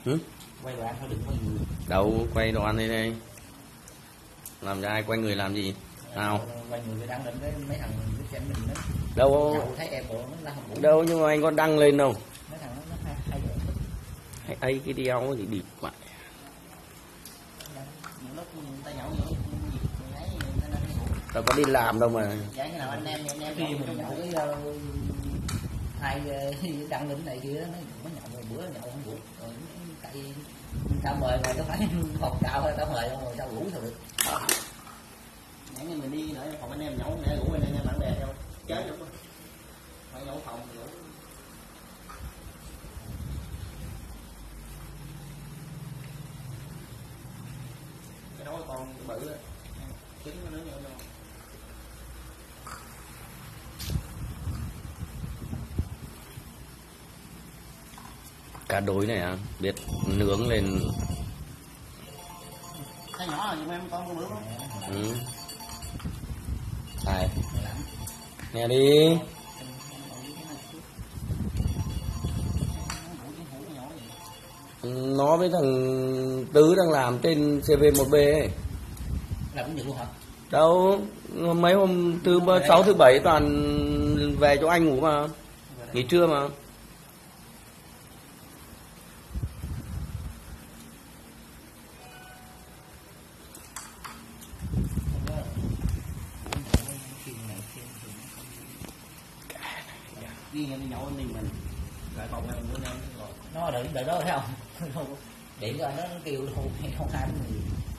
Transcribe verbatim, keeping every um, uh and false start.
Hử? Quay đoạn thôi, đừng quay người. Đâu quay đồ ăn đây đây. Làm cho ai quay người làm gì? Nào. Quay người cái đăng lên cái mấy thằng nó xem mình đó. Đâu. Nhậu thấy em bộ nó la không. Đâu nhưng mà anh có đăng lên đâu. Mấy thằng nó hay hay vậy. Hay ấy cái đeo gì địt vậy. Những lúc người ta nhậu nhậu gì ấy người ta đang ngủ. Tao có đi làm đâu mà. Dạ cái nào anh em anh em khi mình nhậu cái uh, hai uh, đăng lên này kia đó nó mới nhậu một bữa nhậu không ngủ. Rồi tại tao mời rồi có phải phòng cao thôi tao mời rồi tao ngủ thôi được. Nhãn như mình đi nữa phòng anh em nhậu nè ngủ anh em bạn bè đâu chết đúng không? Phải nhậu phòng ngủ. Cái đó con bự á, trứng nó nướng nhau đâu. Cá đối này à, biết nướng lên. Cái nhỏ rồi nhưng em con con bự không? Ừ. Này. Nghe đi. Nó với thằng Tứ đang làm trên C V một B ấy. Làm cái gì luôn hả? Đâu, mấy hôm thứ sáu thứ bảy toàn về chỗ anh ngủ mà. Nghỉ trưa mà. Riêng em đi nhậu anh đi mình lại phòng em bữa nay rồi nó đợi đợi đó thấy không? Điện cho nó kêu không không hai người